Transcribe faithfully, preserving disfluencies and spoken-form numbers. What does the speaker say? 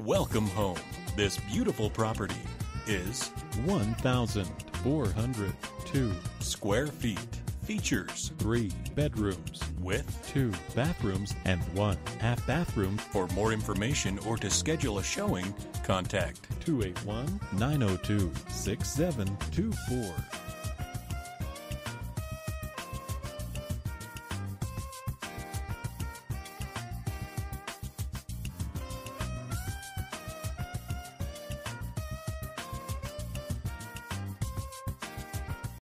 Welcome home. This beautiful property is one thousand four hundred two square feet. Features three bedrooms with two bathrooms and one half bathroom. For more information or to schedule a showing, contact two eight one, nine oh two, six seven two four.